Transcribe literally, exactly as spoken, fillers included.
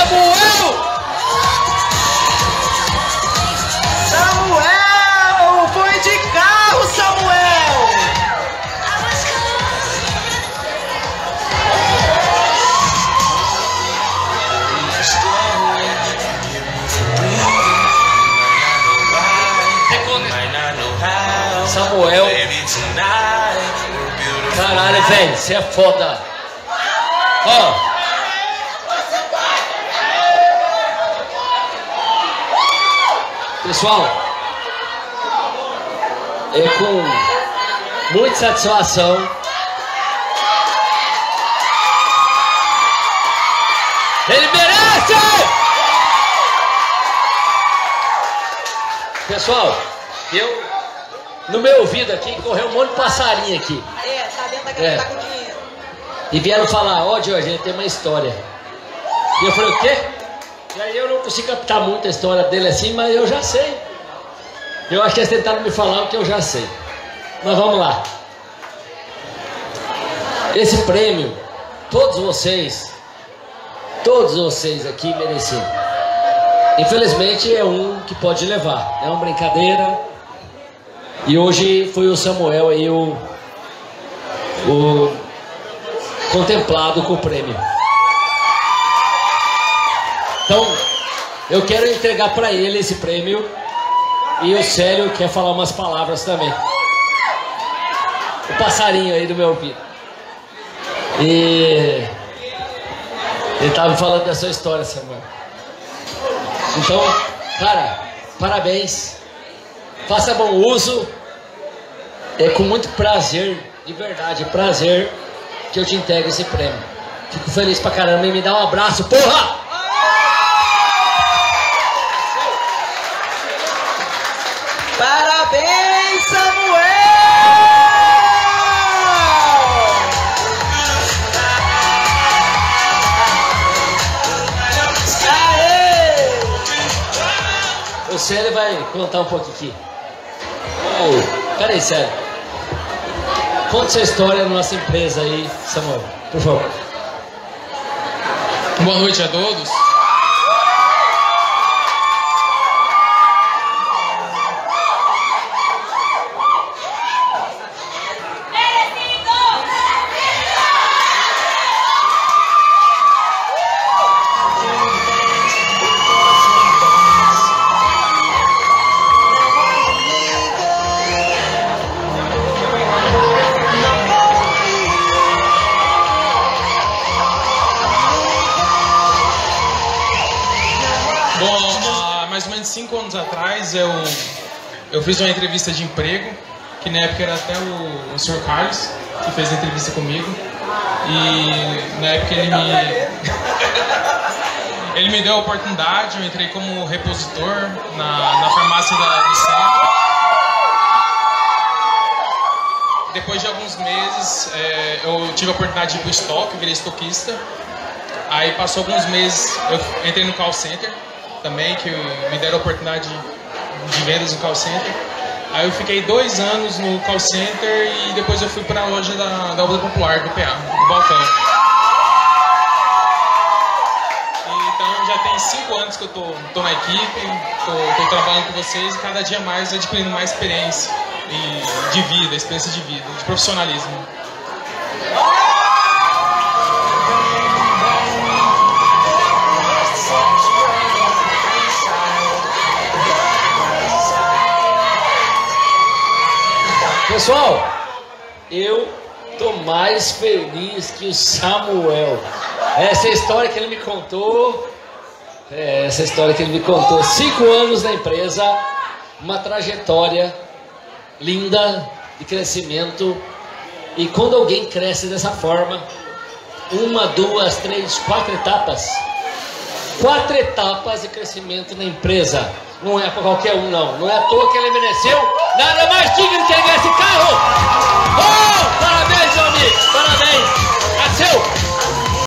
Samuel! Samuel! Foi de carro, Samuel! Samuel. Caralho, velho, você é foda. Ó. Pessoal, é com muita satisfação ele merece! Pessoal, eu no meu ouvido aqui correu um monte de passarinho aqui. É, tá dentro da É. tá com dinheiro. E vieram falar, ó, Jorge, ele tem uma história. E eu falei, o quê? E aí eu não consigo captar muito a história dele assim, mas eu já sei. Eu acho que eles tentaram me falar o que eu já sei. Mas vamos lá. Esse prêmio, todos vocês, todos vocês aqui mereciam. Infelizmente é um que pode levar. É uma brincadeira. E hoje foi o Samuel aí o, o contemplado com o prêmio. Então, eu quero entregar para ele esse prêmio. E o Célio quer falar umas palavras também. O passarinho aí do meu ouvido. E ele estava falando da sua história, Samuel. Então, cara, parabéns. Faça bom uso. É com muito prazer, de verdade, prazer, que eu te entrego esse prêmio. Fico feliz pra caramba e me dá um abraço, porra! Parabéns, Samuel! Aê! O Célio vai contar um pouco aqui. Oh, peraí, Célio. Conta sua história na nossa empresa aí, Samuel, por favor. Boa noite a todos. Cinco anos atrás eu, eu fiz uma entrevista de emprego, que na época era até o, o senhor Carlos que fez a entrevista comigo, e na época ele me ele me deu a oportunidade. Eu entrei como repositor na, na farmácia da, do centro. Depois de alguns meses é, eu tive a oportunidade de ir para o estoque, virei estoquista. Aí passou alguns meses, eu entrei no call center também, que me deram a oportunidade de, de vendas no call center. Aí eu fiquei dois anos no call center e depois eu fui para a loja da, da Obra Popular, do P A, do Balcão. Então já tem cinco anos que eu tô, tô na equipe, tô, tô trabalhando com vocês e cada dia mais adquirindo mais experiência e de vida, experiência de vida, de profissionalismo. Pessoal, eu tô mais feliz que o Samuel. Essa história que ele me contou, é, essa história que ele me contou, cinco anos na empresa, uma trajetória linda de crescimento. E quando alguém cresce dessa forma, uma, duas, três, quatro etapas, quatro etapas de crescimento na empresa. Não é para qualquer um, não. Não é à toa que ele mereceu nada mais digno que ele ganhar esse carro.